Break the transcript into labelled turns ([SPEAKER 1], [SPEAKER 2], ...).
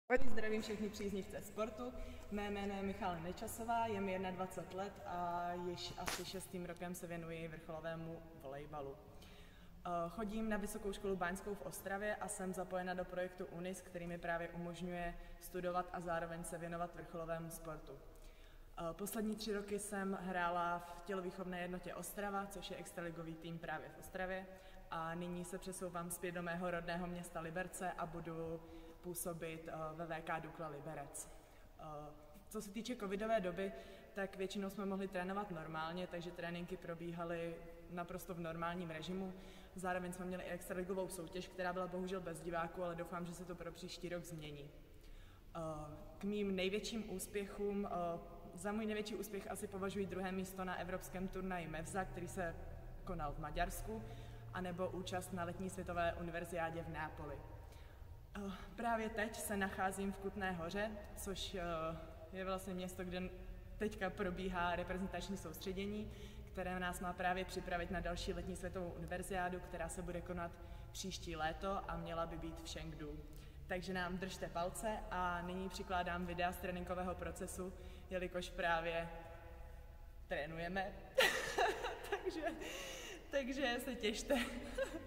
[SPEAKER 1] Zdravím všechny příznivce sportu. Mé jméno je Michála Nečasová, je mi 21 let a již asi 6. rokem se věnuji vrcholovému volejbalu. Chodím na Vysokou školu báňskou v Ostravě a jsem zapojena do projektu UNIS, který mi právě umožňuje studovat a zároveň se věnovat vrcholovému sportu. Poslední 3 roky jsem hrála v tělovýchovné jednotě Ostrava, což je extraligový tým právě v Ostravě, a nyní se přesouvám zpět do mého rodného města Liberce a budu působit ve VK Dukla Liberec. Co se týče covidové doby, tak většinou jsme mohli trénovat normálně, takže tréninky probíhaly naprosto v normálním režimu. Zároveň jsme měli i extraligovou soutěž, která byla bohužel bez diváků, ale doufám, že se to pro příští rok změní. K mým největším úspěchům, za můj největší úspěch asi považuji 2. místo na evropském turnaji MEVZA, který se konal v Maďarsku, anebo účast na letní světové univerziádě v Neapoli. Právě teď se nacházím v Kutné Hoře, což je vlastně město, kde teďka probíhá reprezentační soustředění, které nás má právě připravit na další letní světovou univerziádu, která se bude konat příští léto a měla by být v Chengdu. Takže nám držte palce a nyní přikládám videa z tréninkového procesu, jelikož právě trénujeme, takže se těšte.